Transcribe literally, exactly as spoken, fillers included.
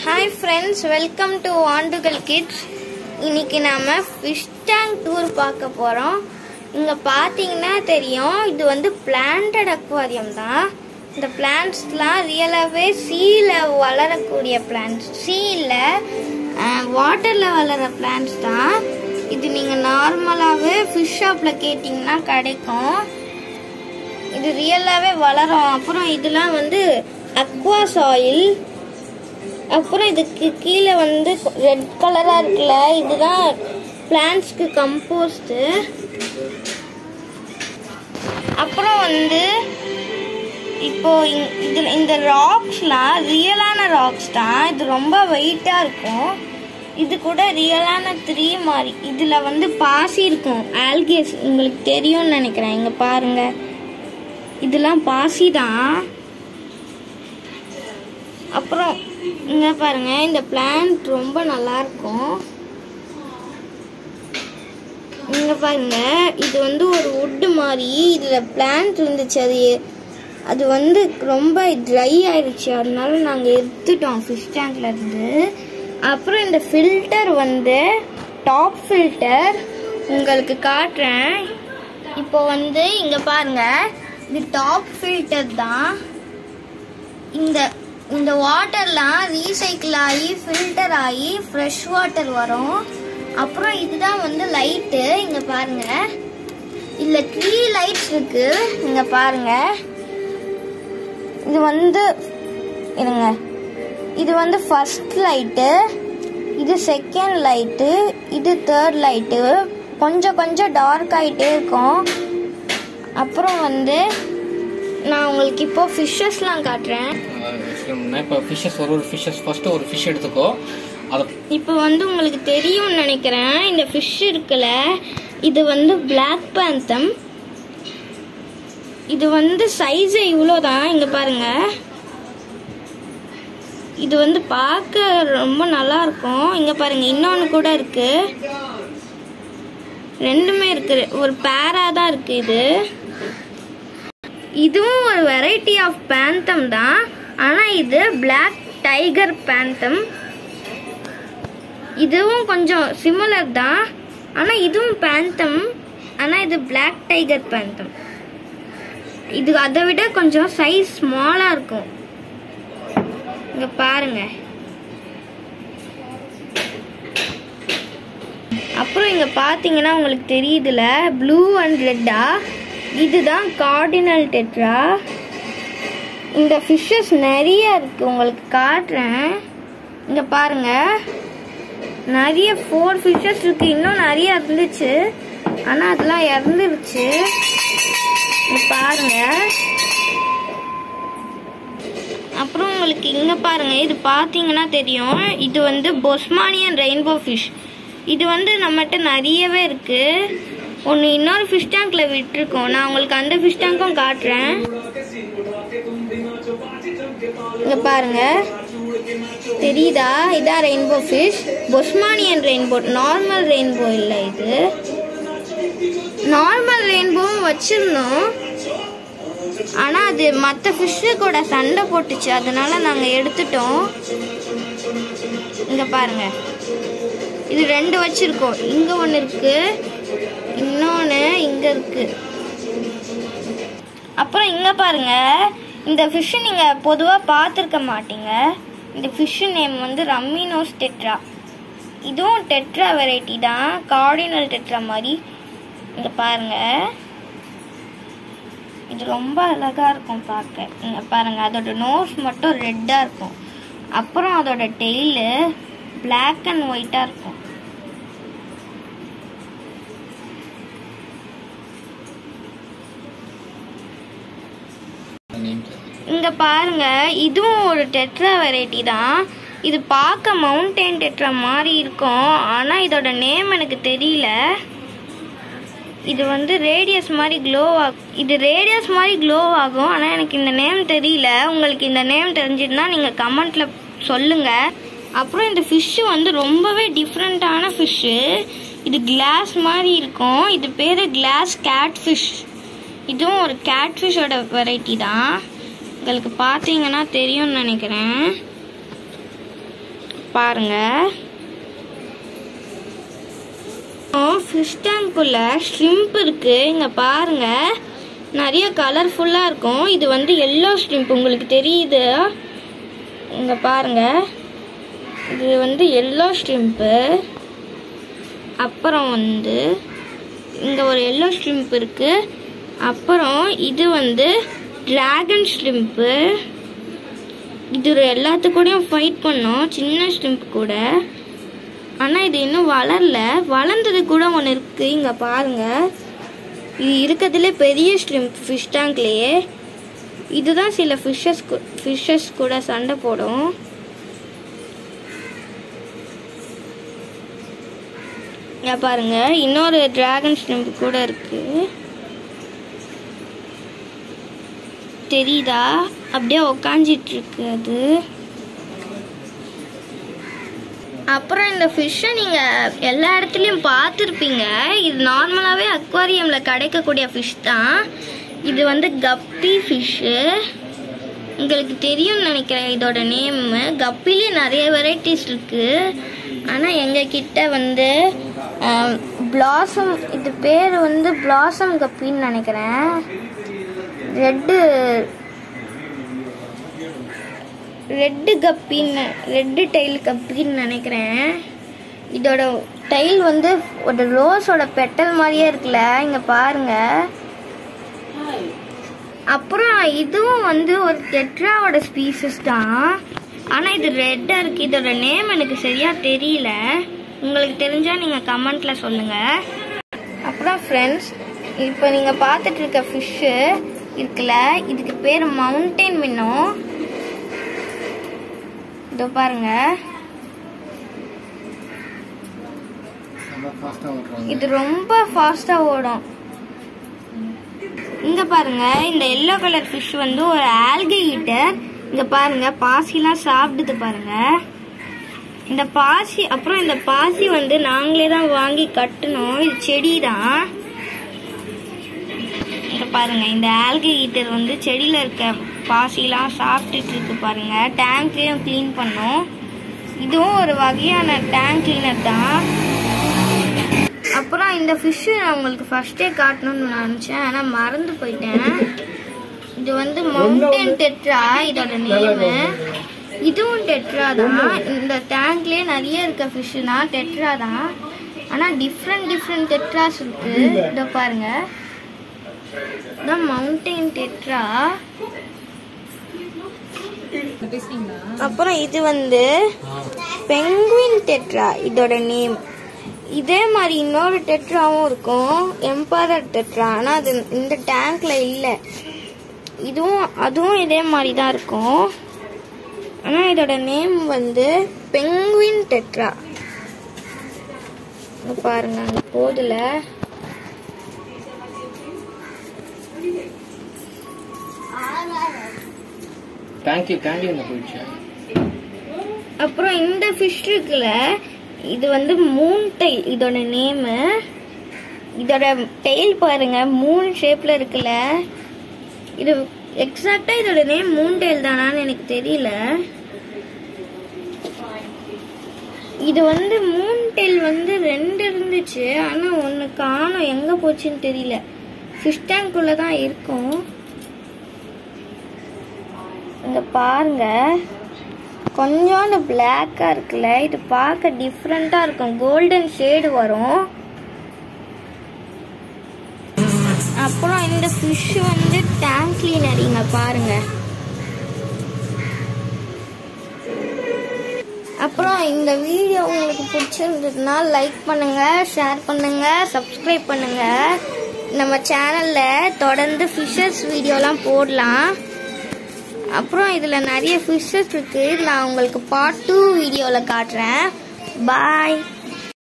Hi friends, welcome to Vandugal Kids. இன்னைக்கு நாம fish tank tour பார்க்க போறோம். இங்க பாத்தீங்கன்னா தெரியும் இது வந்து planted aquarium தான். இந்த plants-லாம் ரியலாவே சீல வளரக்கூடிய plants. சீல வாட்டர்ல வளர plants தான். இது நீங்க நார்மலாவே fish shop-ல கேட்டிங்கனா கிடைக்கும். இது ரியலாவே வளரும். அப்புறம் இதெல்லாம் வந்து aqua soil. அப்புறம் இதுக்கு கீழே வந்து ரெட் கலரா இருக்குல்ல, இதுதான் பிளான்ட்ஸ்க்கு கம்போஸ்ட். அப்புறம் வந்து இப்போ இது இந்த ராக்ஸ்லாம் ரியலான ராக்ஸ் தான். இது ரொம்ப வெயிட்டா இருக்கும். இது கூட ரியலான த்ரீ மாதிரி. இதுல வந்து பாசி இருக்கும், ஆல்கேஸ் உங்களுக்கு தெரியும்னு நினைக்கிறேன். இங்க பாருங்க, இதெல்லாம் பாசி தான். அப்புறம் இங்க பாருங்க, இந்த பிளான்ட் ரொம்ப நல்லா இருக்கும். இங்க பாருங்க, இது வந்து ஒரு வுட் மாதிரி. இதுல பிளான்ட் இருந்துச்சு, அது அது வந்து ரொம்ப ட்ரை ஆயிடுச்சு, அதனால நாங்க எடுத்துட்டோம் ஃபிஷ் டேங்க்ல இருந்து. அப்புறம் இந்த ஃபில்டர் வந்து டாப் ஃபில்டர் உங்களுக்கு காட்டுறேன். இப்போ வந்து இங்க பாருங்க, இது டாப் ஃபில்டர் தான். இந்த இந்த வாட்டர்லாம் ரீசைக்கிள் ஆகி ஃபில்டர் ஆகி ஃப்ரெஷ் வாட்டர் வரும். அப்புறம் இதுதான் வந்து லைட்டு. இங்க பாருங்க, இதுல த்ரீ லைட்ஸ் இருக்கு. இங்க பாருங்க, இது வந்து இருங்க இது வந்து ஃபர்ஸ்ட் லைட்டு, இது செகண்ட் லைட்டு, இது தேர்ட் லைட்டு. கொஞ்சம் கொஞ்சம் டார்க் ஆகிட்டே இருக்கும். அப்புறம் வந்து நான் உங்களுக்கு இப்போ ஃபிஷ்ஷஸ்லாம் காட்டுறேன். இப்போ ஃபிஷ்ஷஸ் ஒரு ஒரு ஃபிஷ்ஷஸ் ஃபர்ஸ்ட் ஒரு ஃபிஷ் எடுத்துக்கோ. அது இப்போ வந்து உங்களுக்கு தெரியும்னு நினைக்கிறேன். இந்த ஃபிஷ் இருக்குல்ல, இது வந்து பிளாக் பேந்தம். இது வந்து சைஸ் இவ்வளோதான். இங்க பாருங்க, இது வந்து பார்க்க ரொம்ப நல்லா இருக்கும். இங்க பாருங்க, இன்னொன்று கூட இருக்கு. ரெண்டுமே இருக்கு, ஒரு பேரா தான் இருக்கு. இது இதுவும் ஒரு வெரைட்டி ஆஃப் பேந்தம் தான். ஆனா இது பிளாக் டைகர் பேந்தம். இதுவும் கொஞ்சம் சிமிலர் தான். ஆனா இதுவும் பேந்தம், ஆனா இது பிளாக் டைகர் பேந்தம். இது அதை விட கொஞ்சம் சைஸ் ஸ்மாலா இருக்கும். இங்க பாருங்க. அப்புறம் இங்க பாத்தீங்கன்னா உங்களுக்கு தெரியுதுல, ப்ளூ அண்ட் ரெட்டா, இதுதான் கார்டினல் டெட்ரா. இந்த ஃபிஷ்ஷஸ் நிறைய இருக்கு, உங்களுக்கு காட்டுறேன். இங்க பாருங்க, நிறைய ஃபோர் ஃபிஷ்ஷஸ் இருக்கு. இன்னும் நிறைய இருந்துச்சு, ஆனா அதெல்லாம் இறந்துருச்சு. பாருங்க. அப்புறம் உங்களுக்கு இங்க பாருங்க, இது பாத்தீங்கன்னா தெரியும், இது வந்து பொஸ்மானியன் ரெயின்போ ஃபிஷ். இது வந்து நம்மகிட்ட நிறையவே இருக்கு. ஒன்று இன்னொரு ஃபிஷ் டேங்க்ல விட்டுருக்கோம். நான் உங்களுக்கு அந்த ஃபிஷ் டேங்க்கும் காட்டுறேன். இங்க பாருங்க, தெரியுதா? இதான் ரெயின்போ ஃபிஷ், பொஸ்மானியன் ரெயின்போ, நார்மல் ரெயின்போ இல்லை. இது நார்மல் ரெயின்போவும் வச்சிருந்தோம், ஆனா அது மற்ற ஃபிஷ்ஷு கூட சண்டை போட்டுச்சு, அதனால நாங்க எடுத்துட்டோம். இங்க பாருங்க, இது ரெண்டு வச்சிருக்கோம். இங்க ஒன்று இருக்கு, இன்னொன்னு இங்க இருக்கு. அப்புறம் இங்க பாருங்க, இந்த ஃபிஷ் நீங்க பொதுவா பார்த்துருக்க மாட்டீங்க. இந்த ஃபிஷ் நேம் வந்து ரம்மினோஸ் டெட்ரா. இதுவும் டெட்ரா வெரைட்டி தான், கார்டினல் டெட்ரா மாதிரி. இங்க பாருங்க, இது ரொம்ப அழகா இருக்கும் பார்க்க. இங்க பாருங்க, அதோட நோஸ் மட்டும் ரெட்டா இருக்கும். அப்புறம் அதோட டெய்லு பிளாக் அண்ட் ஒயிட்டா இருக்கும். இங்க பாருங்க, இதுவும் ஒரு டெட்ரா வெரைட்டி தான். இது பார்க்க மவுண்டைன் டெட்ரா மாதிரி இருக்கும், ஆனா இதோட நேம் எனக்கு தெரியல. இது வந்து ரேடியஸ் மாதிரி க்ளோ ஆகும். இது ரேடியஸ் மாதிரி க்ளோ ஆகும், ஆனா எனக்கு இந்த நேம் தெரியல. உங்களுக்கு இந்த நேம் தெரிஞ்சிருந்தா நீங்க கமெண்ட்ல சொல்லுங்க. அப்புறம் இந்த ஃபிஷ் வந்து ரொம்பவே டிஃப்ரெண்டான ஃபிஷ்ஷு. இது கிளாஸ் மாதிரி இருக்கும். இது பேரு கிளாஸ் கேட் ஃபிஷ். இதுவும் ஒரு கேட் ஃபிஷ்ஷோட வெரைட்டி தான். உங்களுக்கு பார்த்தீங்கன்னா தெரியும்னு நினைக்கிறேன். பாருங்க, ஃபிஷ் டேங்க்குள்ள ஷ்ரிம்ப் இருக்கு. இங்க பாருங்க, நிறைய கலர்ஃபுல்லா இருக்கும். இது வந்து எல்லோ ஷ்ரிம்ப், உங்களுக்கு தெரியுது? இங்க பாருங்க, இது வந்து எல்லோ ஷ்ரிம்ப்பு. அப்புறம் வந்து இங்க ஒரு எல்லோ ஷ்ரிம்ப் இருக்கு. அப்புறம் இது வந்து டிராகன் ஷ்ரிம்ப்பு. இது எல்லாத்துக்கூடயும் ஃபைட் பண்ணோம், சின்ன ஷ்ரிம்ப் கூட. ஆனால் இது இன்னும் வளரல. வளர்ந்தது கூட ஒன்று இருக்கு. இங்க பாருங்க, இது இருக்கிறதுலே பெரிய ஷ்ரிம்ப் ஃபிஷ் டேங்க்லேயே. இதுதான் சில ஃபிஷ்ஷஸ் ஃபிஷ்ஷஸ் கூட சண்டை போடும். இங்க பாருங்க, இன்னொரு டிராகன் ஷ்ரிம்ப் கூட இருக்கு, தெரியுதா? அப்படியே உக்காஞ்சிட்டு இருக்கு அது. அப்புறம் இந்த ஃபிஷ்ஷை நீங்க எல்லா இடத்துலயும் பார்த்துருப்பீங்க. இது நார்மலாவே அக்வாரியம்ல கிடைக்கக்கூடிய ஃபிஷ் தான். இது வந்து கப்பி ஃபிஷ்ஷு. உங்களுக்கு தெரியும்னு நினைக்கிறேன் இதோட நேம். கப்பிலே நிறைய வெரைட்டிஸ் இருக்கு. ஆனால் எங்கள் கிட்ட வந்து பிளாசம், இது பேர் வந்து பிளாசம் கப்பின்னு நினைக்கிறேன். ரெட்டு ரெட்டு கப்பின்னு, ரெட்டு டைல் கப்பின்னு நினைக்கிறேன். இதோட டைல் வந்து ஒரு ரோஸோட பெட்டல் மாதிரியே இருக்குல்ல, இங்கே பாருங்க. அப்புறம் இதுவும் வந்து ஒரு டெட்ராவோட ஸ்பீசிஸ் தான். ஆனால் இது ரெட்டாக இருக்குது. இதோட நேம் எனக்கு சரியாக தெரியல. உங்களுக்கு தெரிஞ்சால் நீங்கள் கமெண்ட்டில் சொல்லுங்கள். அப்புறம் ஃப்ரெண்ட்ஸ், இப்போ நீங்கள் பார்த்துட்டு இருக்க ஃபிஷ்ஷு இருக்குல்ல, இதுக்கு பேர் மவுண்டைன் மின்னோ. இதோ பாருங்க, இது ரொம்ப ஃபாஸ்ட்டாக ஓடும். இங்க பாருங்க, இந்த எல்லோ கலர் ஃபிஷ் வந்து ஒரு ஆல்கே ஈட்டர். இங்க பாருங்க, பாசிலாம் சாப்பிடுது பாருங்க. இந்த பாசி, அப்புறம் இந்த பாசி வந்து நாங்களே தான் வாங்கி கட்டணும். இது செடி தான். இங்க பாருங்க, இந்த ஆல்கே ஈட்டர் வந்து செடியில இருக்க பாசிலாம் சாப்பிட்டுட்டு இருக்கு பாருங்க. டேங்கையும் கிளீன் பண்ணும். இதுவும் ஒரு வகையான டேங்க் கிளீனர் தான். அப்புறம் இந்த ஃபிஷ்ஷு நான் உங்களுக்கு ஃபர்ஸ்டே காட்டணும்னு நினச்சேன், ஆனால் மறந்து போயிட்டேன். இது வந்து மவுண்டன் டெட்ரா இதோட நேமு. இதுவும் டெட்ரா தான். இந்த டேங்க்லேயே நிறைய இருக்க ஃபிஷ்ஷுனா டெட்ரா தான். ஆனால் டிஃப்ரெண்ட் டிஃப்ரெண்ட் டெட்ராஸ் இருக்கு. இதை பாருங்க, இதான் மவுண்டன் டெட்ரா. அப்புறம் இது வந்து பெங்குவின் டெட்ரா இதோட நேம். இதே மாதிரி இன்னொரு டெட்ராவும் இருக்கும், எம்பரர் டெட்ரா. ஆனால் அது இந்த டேங்க்ல இல்லை. இதுவும் அதுவும் இதே மாதிரி தான் இருக்கும். ஆனால் இதோட நேம் வந்து பெங்குவின் டெட்ரா. பாருங்க, அங்க போதுல. அப்புறம் இந்த ஃபிஷ் இருக்குல்ல, இது வந்து மூன் டெயில் இதோட நேமு. இதோட டெயில் பாருங்க, மூன் ஷேப்ல இருக்குல்ல. இது எக்ஸாக்டா இதோட நேம் மூன் டெயில் தானான்னு எனக்கு தெரியல. இது வந்து மூன் டெயில் வந்து ரெண்டு இருந்துச்சு, ஆனா ஒன்னு காணோம், எங்க போச்சுன்னு தெரியல. ஃபிஷ் டேங்க்குள்ள தான் இருக்கும். இங்க பாருங்க, கொஞ்சோண்டு பிளாக்கா இருக்குல்ல, இது பார்க்க டிஃப்ரெண்டா இருக்கும். கோல்டன் ஷேடு வரும். அப்புறம் இந்த ஃபிஷ் வந்து டேங்க் கிளீனர். இங்க பாருங்க. அப்புறம் இந்த வீடியோ உங்களுக்கு பிடிச்சிருந்ததுன்னா லைக் பண்ணுங்க, ஷேர் பண்ணுங்க, சப்ஸ்கிரைப் பண்ணுங்க. நம்ம சேனல்ல தொடர்ந்து ஃபிஷஸ் வீடியோலாம் போடலாம். அப்புறம் இதுல நிறைய ஃபிஷஸ் இருக்கு. நான் உங்களுக்கு பார்ட் டூ வீடியோல காட்டுறேன். பாய்.